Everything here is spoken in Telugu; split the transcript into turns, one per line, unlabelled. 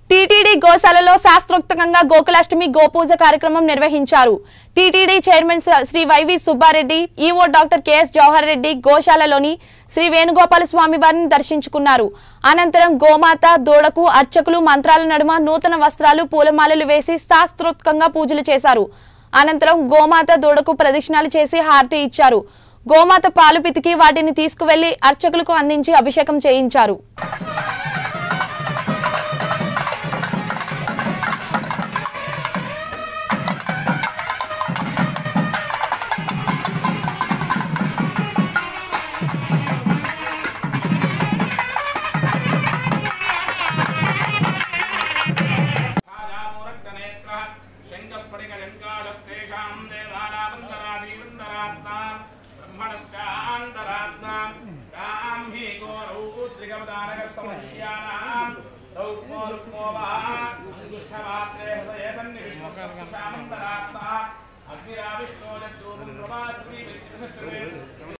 టీటీడీ గోశాలలో శాస్త్రోక్తంగా గోకులాష్టమి గోపూజ కార్యక్రమం నిర్వహించారు. TTD chairman Shri YV Subbareddy, EO doctor KS Jawahar Reddy గోశాలలోని శ్రీ వేణుగోపాల స్వామి వారిని దర్శించుకున్నారు. అనంతరం గోమాత దూడకు అర్చకులు మంత్రాల నడుమ నూతన వస్త్రాలు పూలమాలలు వేసి శాస్త్రోక్తంగా పూజలు చేశారు. అనంతరం గోమాత దూడకు ప్రదక్షిణాలు చేసి హారతి ఇచ్చారు. గోమాత పాలు పితికి వాటిని తీసుకువెళ్లి అర్చకులకు అందించి అభిషేకం చేయించారు.
अग्निराविष्णो